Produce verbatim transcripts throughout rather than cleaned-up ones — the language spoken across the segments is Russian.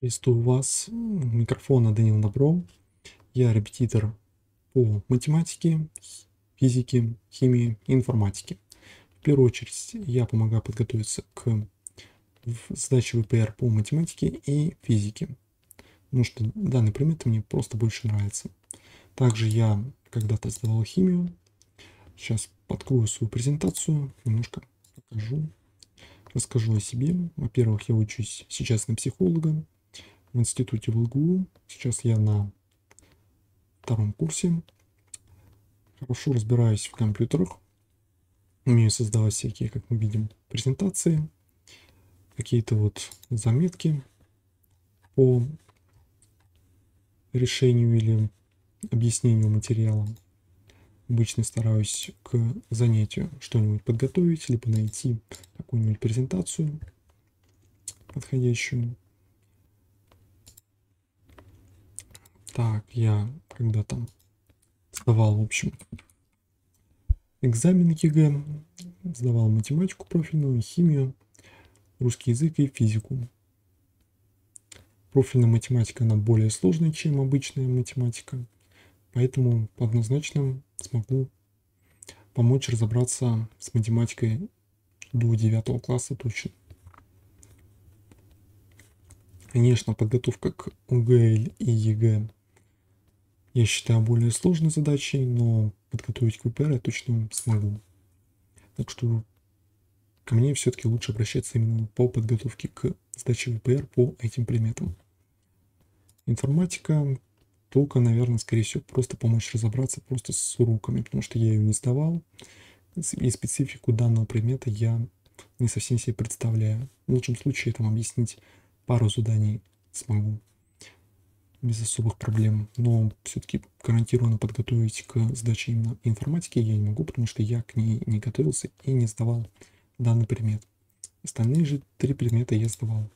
Приветствую вас. У микрофона Данил Добро. Я репетитор по математике, физике, химии и информатике. В первую очередь я помогаю подготовиться к сдаче вэ пэ эр по математике и физике, потому что данные предметы мне просто больше нравятся. Также я когда-то сдавал химию. Сейчас открою свою презентацию, немножко покажу, расскажу о себе. Во-первых, я учусь сейчас на психолога в институте в эл гэ у. Сейчас я на втором курсе. Хорошо разбираюсь в компьютерах. Умею создавать всякие, как мы видим, презентации, какие-то вот заметки по решению или объяснению материала. Обычно стараюсь к занятию что-нибудь подготовить, либо найти какую-нибудь презентацию подходящую. Так, я когда-то сдавал, в общем, экзамен ЕГЭ, сдавал математику профильную, химию, русский язык и физику. Профильная математика, она более сложная, чем обычная математика, поэтому однозначно смогу помочь разобраться с математикой до девятого класса точно. Конечно, подготовка к о гэ эль и ЕГЭ я считаю более сложной задачей, но подготовить к вэ пэ эр я точно смогу. Так что ко мне все-таки лучше обращаться именно по подготовке к сдаче вэ пэ эр по этим предметам. Информатика только, наверное, скорее всего, просто помочь разобраться просто с уроками, потому что я ее не сдавал, и специфику данного предмета я не совсем себе представляю. В лучшем случае там объяснить пару заданий смогу без особых проблем, но все-таки гарантированно подготовить к сдаче именно информатики я не могу, потому что я к ней не готовился и не сдавал данный предмет. Остальные же три предмета я сдавал.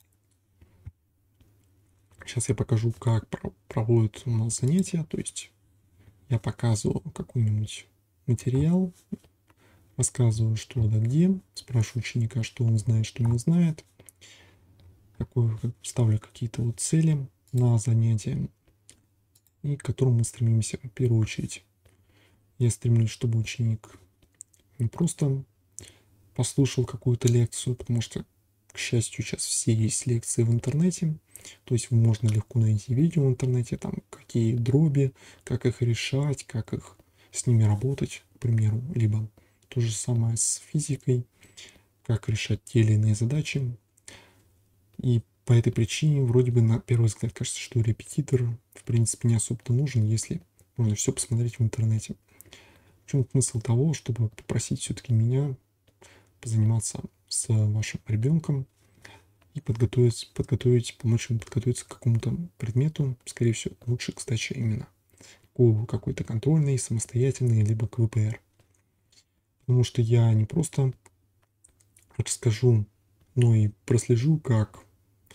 Сейчас я покажу, как проводят у нас занятия, то есть я показываю какой-нибудь материал, рассказываю, что да где, спрашиваю ученика, что он знает, что не знает, какую, ставлю какие-то вот цели на занятия, и к которым мы стремимся в первую очередь. Я стремлюсь, чтобы ученик не просто послушал какую-то лекцию, потому что, к счастью, сейчас все есть лекции в интернете, то есть можно легко найти видео в интернете, там какие дроби, как их решать, как их с ними работать, к примеру, либо то же самое с физикой, как решать те или иные задачи. И по этой причине вроде бы на первый взгляд кажется, что репетитор в принципе не особо-то нужен, если можно все посмотреть в интернете. В чем смысл того, чтобы попросить все-таки меня позаниматься с вашим ребенком и подготовить, подготовить, помочь ему подготовиться к какому-то предмету, скорее всего, лучше к сдаче именно к какой-то контрольной, самостоятельной, либо к вэ пэ эр. Потому что я не просто расскажу, но и прослежу, как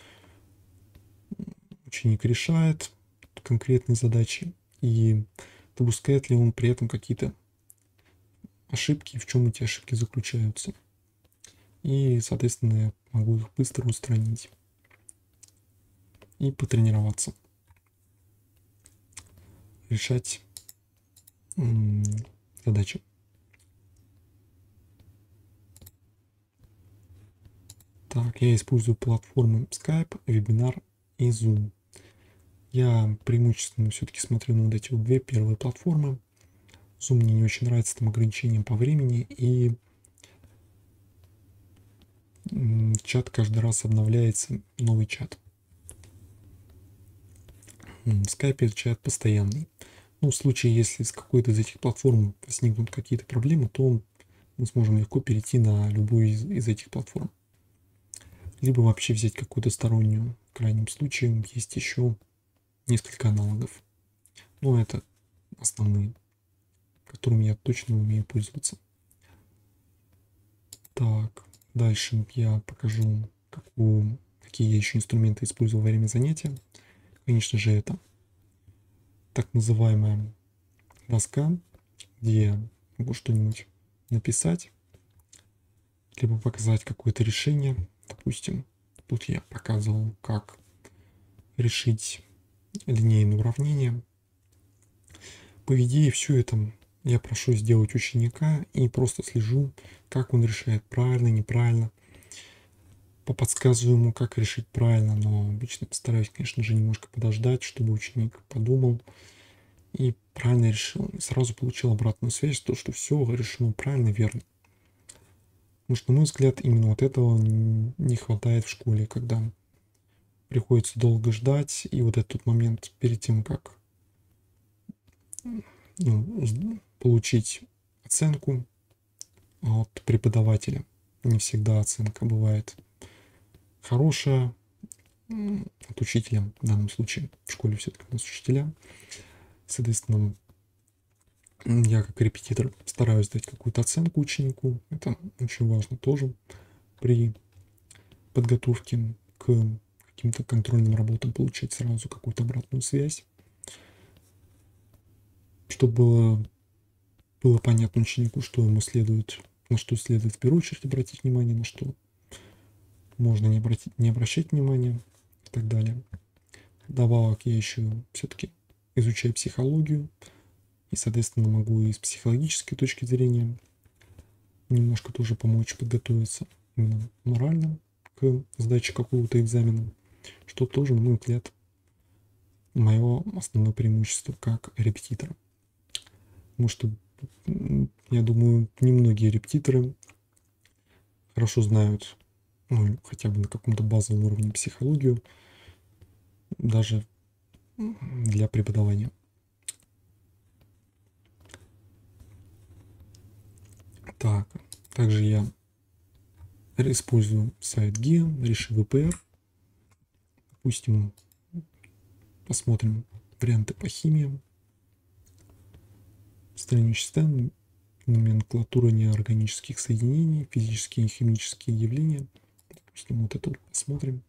ученик решает конкретные задачи и допускает ли он при этом какие-то ошибки, в чем эти ошибки заключаются. И, соответственно, я могу их быстро устранить и потренироваться, решать м- задачи. Так, я использую платформы Skype, Webinar и Zoom. Я преимущественно все-таки смотрю на вот эти вот две первые платформы. Zoom мне не очень нравится там ограничением по времени, и чат каждый раз обновляется, новый чат. В Skype чат постоянный. Ну, в случае, если с какой-то из этих платформ возникнут какие-то проблемы, то мы сможем легко перейти на любую из, из этих платформ. Либо вообще взять какую-то стороннюю. В крайнем случае есть еще несколько аналогов. Но это основные, которыми я точно умею пользоваться. Так, дальше я покажу, какую, какие я еще инструменты использую во время занятия. Конечно же, это так называемая доска, где я могу что-нибудь написать, либо показать какое-то решение. Допустим, тут я показывал, как решить линейное уравнение. По идее, все это я прошу сделать ученика и просто слежу, как он решает, правильно, неправильно. Поподсказываю ему, как решить правильно, но обычно постараюсь, конечно же, немножко подождать, чтобы ученик подумал и правильно решил. И сразу получил обратную связь, то, что все решено правильно, верно. Потому что, на мой взгляд, именно вот этого не хватает в школе, когда приходится долго ждать, и вот этот момент перед тем, как ну, получить оценку от преподавателя. Не всегда оценка бывает хорошая от учителя, в данном случае в школе все-таки у нас учителя. Соответственно, я как репетитор стараюсь дать какую-то оценку ученику. Это очень важно тоже при подготовке к каким-то контрольным работам, получать сразу какую-то обратную связь, чтобы было, было понятно ученику, что ему следует, на что следует в первую очередь обратить внимание, на что можно не, обратить, не обращать внимания и так далее. Добавок я еще все-таки изучаю психологию и, соответственно, могу и с психологической точки зрения немножко тоже помочь подготовиться именно морально к сдаче какого-то экзамена, что тоже, на мой взгляд, мое основное преимущество как репетитора. Потому что, я думаю, немногие репетиторы хорошо знают, ну, хотя бы на каком-то базовом уровне психологию, даже для преподавания. Так, также я использую сайт ГИА, реши вэ пэ эр. Допустим, посмотрим варианты по химии. Страничка, номенклатура неорганических соединений, физические и химические явления. Допустим, вот это вот посмотрим.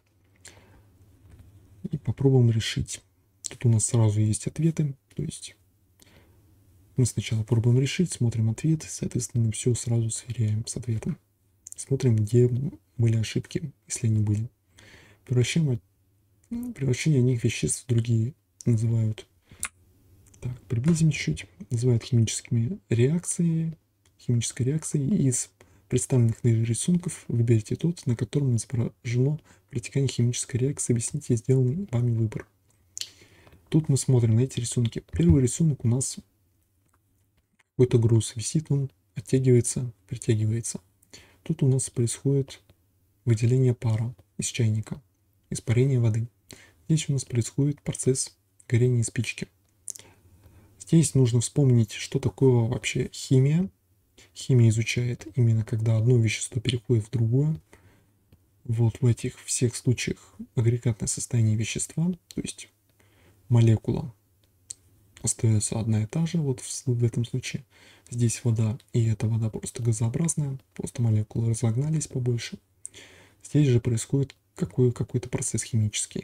И попробуем решить. Тут у нас сразу есть ответы. То есть мы сначала пробуем решить, смотрим ответ, соответственно, все сразу сверяем с ответом. Смотрим, где были ошибки, если они были. Превращение, превращение одних веществ в другие называют. Так, приблизим чуть-чуть. Называют химическими реакциями. Химической реакцией. Из представленных ниже рисунков выберите тот, на котором изображено протекание химической реакции. Объясните сделанный вами выбор. Тут мы смотрим на эти рисунки. Первый рисунок у нас какой-то груз висит, он оттягивается, притягивается. Тут у нас происходит выделение пара из чайника, испарение воды. Здесь у нас происходит процесс горения спички. Здесь нужно вспомнить, что такое вообще химия. Химия изучает именно когда одно вещество переходит в другое. Вот в этих всех случаях агрегатное состояние вещества, то есть молекула остается одна и та же, вот в, в этом случае. Здесь вода, и эта вода просто газообразная, просто молекулы разогнались побольше. Здесь же происходит какой, какой-то процесс химический.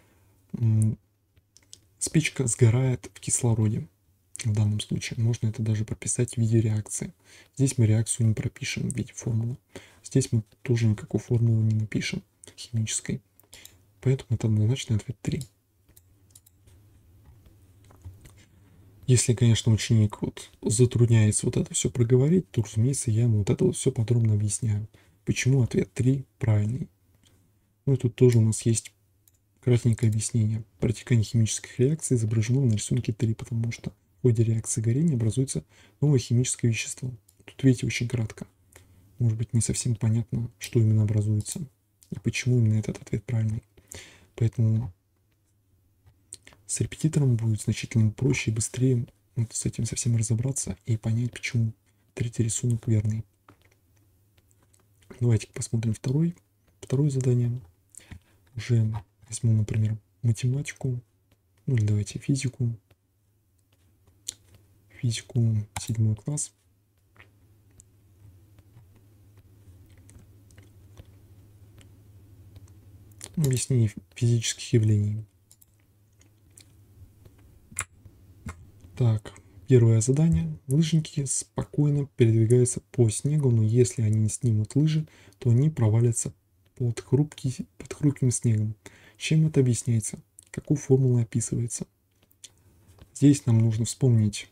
Спичка сгорает в кислороде. В данном случае можно это даже прописать в виде реакции. Здесь мы реакцию не пропишем в виде формулы. Здесь мы тоже никакой формулы не напишем химической. Поэтому это однозначно ответ три. Если, конечно, ученик вот затрудняется вот это все проговорить, то, разумеется, я ему вот это вот все подробно объясняю. Почему ответ три правильный. Ну и тут тоже у нас есть кратенькое объяснение. Протекание химических реакций изображено на рисунке три, потому что в ходе реакции горения образуется новое химическое вещество. Тут, видите, очень кратко. Может быть, не совсем понятно, что именно образуется и почему именно этот ответ правильный. Поэтому с репетитором будет значительно проще и быстрее вот с этим совсем разобраться и понять, почему третий рисунок верный. Давайте посмотрим второй, второе задание. Уже возьму, например, математику, ну или давайте физику. Физику седьмой класс. Объяснение физических явлений. Так, первое задание. Лыжники спокойно передвигаются по снегу, но если они не снимут лыжи, то они провалятся под, хрупкий, под хрупким снегом. Чем это объясняется? какой формулой описывается. Здесь нам нужно вспомнить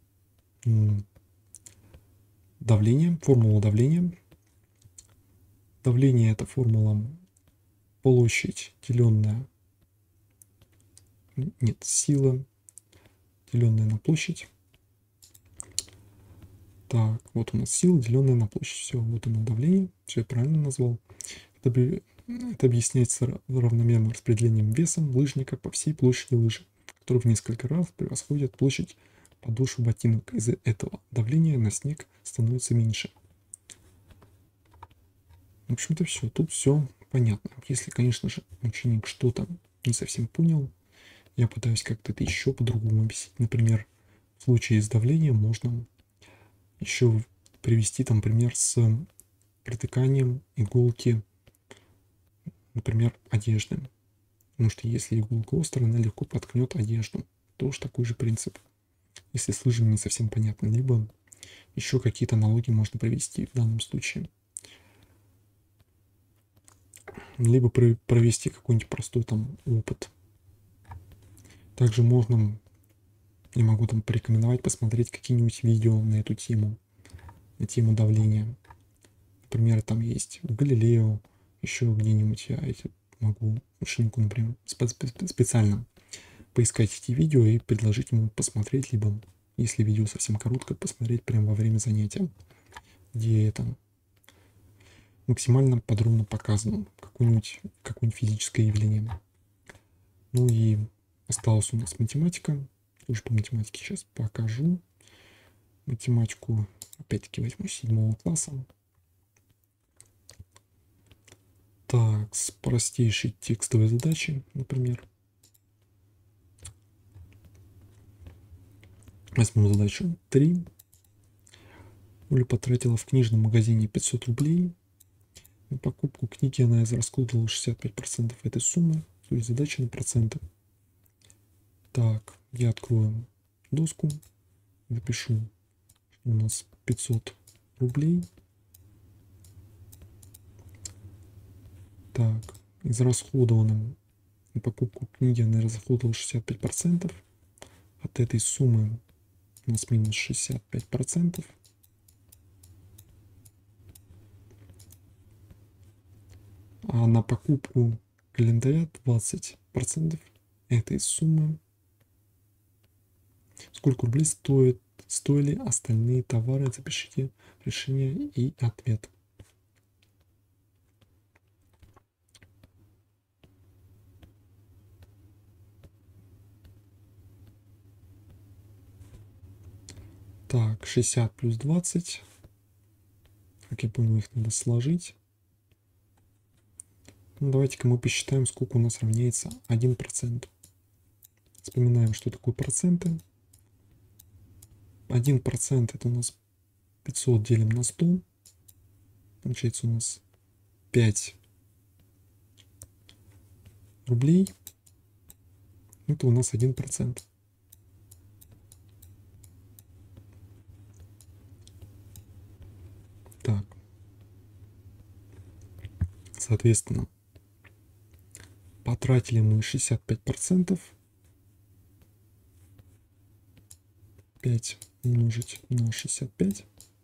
давление, формулу давления. Давление — это формула площадь, деленная, нет, сила, деленная на площадь. Так, вот у нас сила, деленная на площадь. Все, вот оно давление. Все я правильно назвал. Это, это объясняется равномерным распределением весом лыжника по всей площади лыжи, который в несколько раз превосходит площадь подошвы ботинок. Из-за этого давление на снег становится меньше. В общем-то все. Тут все понятно. Если, конечно же, ученик что-то не совсем понял, я пытаюсь как-то это еще по-другому объяснить. Например, в случае с давлением можно еще привести там пример с протыканием иголки, например, одежды. Потому что если иголка острая, она легко проткнет одежду. Тоже такой же принцип. Если с лыжами не совсем понятно. Либо еще какие-то аналогии можно привести в данном случае. Либо провести какой-нибудь простой там опыт. Также можно, я могу там порекомендовать посмотреть какие-нибудь видео на эту тему, на тему давления. Например, там есть в Галилео, еще где-нибудь я эти могу ученику, например, специально поискать эти видео и предложить ему посмотреть, либо, если видео совсем короткое, посмотреть прямо во время занятия, где это максимально подробно показано, какое-нибудь какое-нибудь физическое явление. Ну и осталась у нас математика. Тоже по математике сейчас покажу. Математику опять-таки возьму седьмого класса. Так, с простейшей текстовой задачей, например. Возьму задачу три. Оля потратила в книжном магазине пятьсот рублей. На покупку книги она израсходовала шестьдесят пять процентов этой суммы. То есть задача на проценты. Так, я открою доску. Запишу, что у нас пятьсот рублей. Так, израсходовано на покупку книги она израсходовала шестьдесят пять процентов. От этой суммы у нас минус шестьдесят пять процентов. А на покупку календаря двадцать процентов этой суммы. Сколько рублей стоит, стоили остальные товары? Запишите решение и ответ. Так, шестьдесят плюс двадцать. Как я понял, их надо сложить. Ну, давайте-ка мы посчитаем, сколько у нас равняется один процент. Вспоминаем, что такое проценты. один процент это у нас пятьсот делим на сто. Получается у нас пять рублей. Это у нас один процент. Так. Соответственно, потратили мы шестьдесят пять процентов. пять умножить на шестьдесят пять.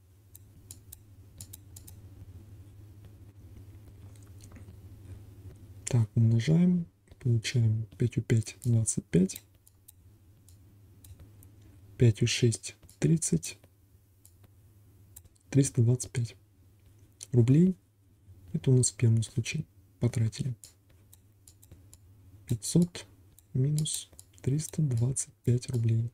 Так, умножаем. Получаем пять у пять двадцать пять. пять у шесть тридцать. триста двадцать пять рублей. Это у нас в первом случае потратили. пятьсот минус триста двадцать пять рублей.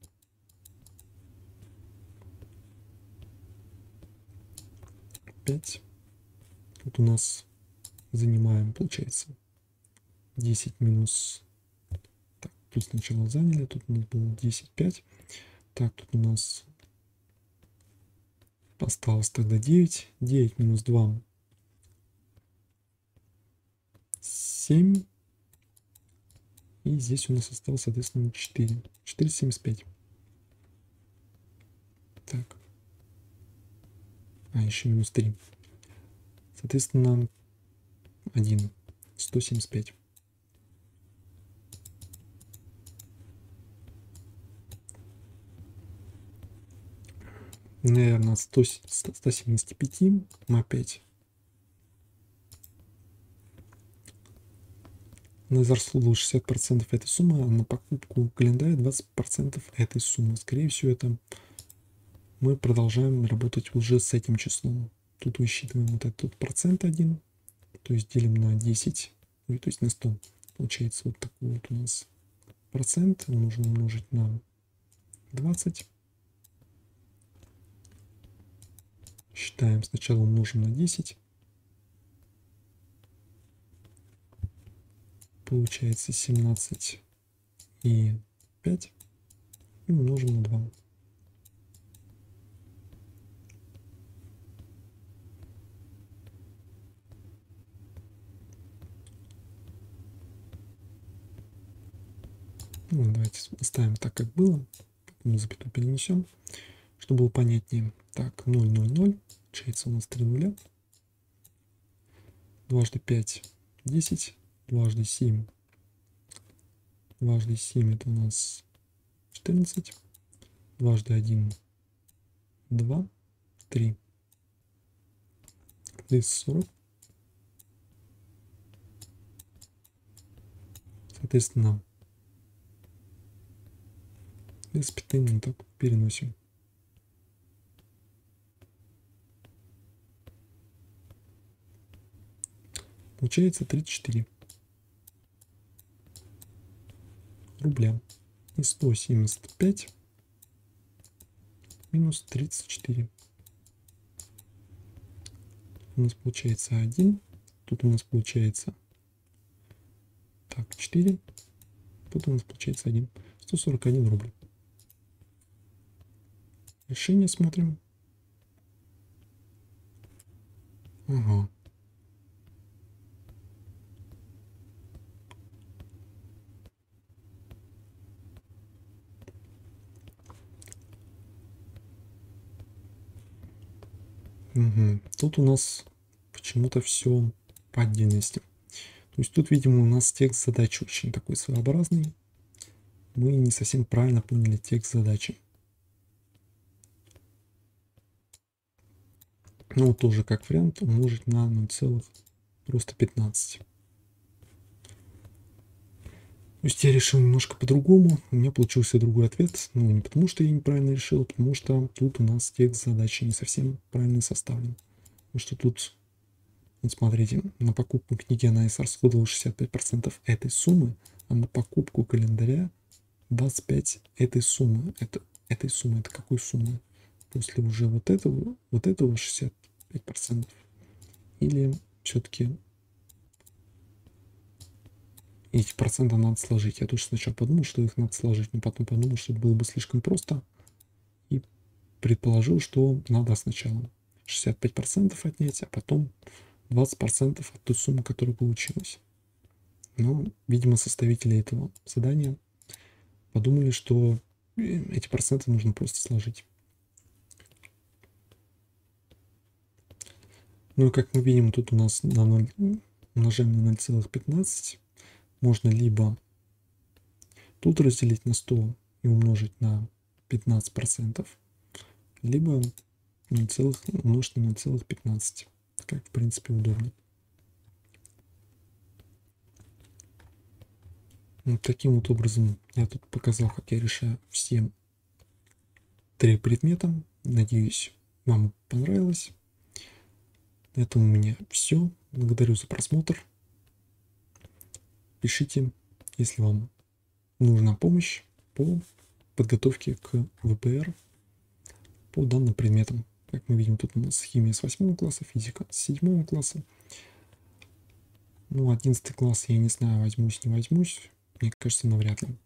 пять. Тут у нас занимаем, получается, десять минус... Так, тут сначала заняли, тут у нас было десять, пять. Так, тут у нас осталось тогда девять. девять минус два. семь. И здесь у нас осталось, соответственно, четыре. четыреста семьдесят пять. Так. А, еще минус три. Соответственно, один. сто семьдесят пять. наверное, от ста семидесяти пяти мы опять на израсходовал шестьдесят процентов этой суммы, а на покупку календаря двадцать процентов этой суммы. Скорее всего, это мы продолжаем работать уже с этим числом. Тут высчитываем вот этот процент один, то есть делим на десять, то есть на сто. Получается вот такой вот у нас процент, нужно умножить на двадцать. Считаем, сначала умножим на десять. Получается семнадцать и пять. И умножим на два. Ну, давайте оставим так, как было. Потом запятую перенесем, чтобы было понятнее. Так, ноль, ноль, ноль. Получается у нас три нуля. Дважды пять, десять. Дважды семь. Дважды семь это у нас четырнадцать. Дважды один, два, три. Здесь сорок. Соответственно, без запятым мы так переносим. Получается тридцать четыре рубля. И сто семьдесят пять минус тридцать четыре. У нас получается один. Тут у нас получается так, четыре. Тут у нас получается один. сто сорок один рубль. Решение смотрим. Ага. Угу. Тут у нас почему-то все по отдельности. То есть тут, видимо, у нас текст задачи очень такой своеобразный. Мы не совсем правильно поняли текст задачи. Ну, тоже как вариант умножить на ноль целых просто пятнадцать. То есть я решил немножко по-другому. У меня получился другой ответ. Ну, не потому что я неправильно решил, а потому что тут у нас текст задачи не совсем правильно составлен. Потому что тут, вот смотрите, на покупку книги она израсходовала шестьдесят пять процентов этой суммы, а на покупку календаря двадцать пять процентов этой суммы. Это, этой суммы, это какой суммы? После уже вот этого, вот этого шестьдесят пять процентов. Или все-таки эти проценты надо сложить. Я тоже сначала подумал, что их надо сложить, но потом подумал, что это было бы слишком просто. И предположил, что надо сначала шестьдесят пять процентов отнять, а потом двадцать процентов от той суммы, которая получилась. Но, видимо, составители этого задания подумали, что эти проценты нужно просто сложить. Ну и как мы видим, тут у нас на ноль, умножаем на ноль целых пятнадцать. Можно либо тут разделить на сто и умножить на пятнадцать процентов, либо ноль целых умножить на ноль целых пятнадцать. Как, в принципе, удобно. Вот таким вот образом я тут показал, как я решаю все три предмета. Надеюсь, вам понравилось. На этом у меня все. Благодарю за просмотр. Пишите, если вам нужна помощь по подготовке к вэ пэ эр по данным предметам. Как мы видим, тут у нас химия с восьмого класса, физика с седьмого класса. Ну, одиннадцатый класс, я не знаю, возьмусь, не возьмусь. Мне кажется, навряд ли.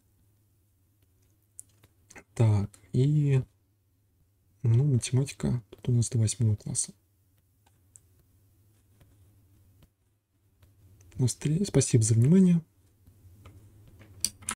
Так, и ну, математика тут у нас до восьмого класса. Спасибо за внимание.